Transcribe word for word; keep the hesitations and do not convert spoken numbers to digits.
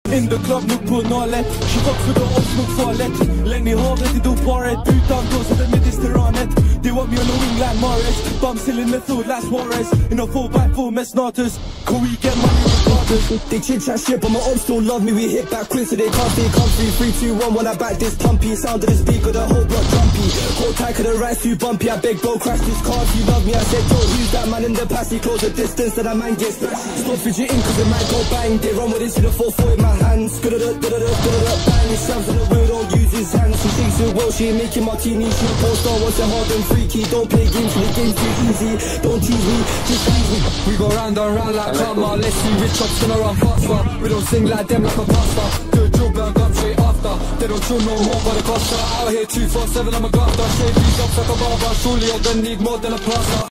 In the club, nuk på nalet. She fucks with the ops, nuk farligt. Länge havet i doparet. Utan då så det Mediterranet. They want me on the wing like Morris. But I'm still in the field like Suarez. In a four by four Messnatus. Can we get money regardless? They chit chat shit but my ops still love me. We hit back quick so they can't stay comfy. Three, two, one when I back this pumpy. Sound of the speaker, the whole block jumpy. Hold tight cause the ride's too bumpy. I beg bro, crash this car if you love me. I said yo, who's that man in the past? He close the distance so that man gets smashed. Stop fidgeting cause it might go bang. They run with this in the four four in my hands. Good-a-da-da-da-da, good-a-da, bang. He stabs on the wheel, don't use his hands. She shakes it well, she ain't making martini. She a post star, wants it hard and freaky. Don't play games for the game's too easy. Don't tease me, just tease me. We go round and round like karma. Let's see which up's gonna run faster. We don't sing like them like a pasta. Do a drill burn, come straight after. They don't chill no more but the costa. Out here two four seven, I'm a grafter. Shave these up like a barber. Surely I don't need more than a plaster.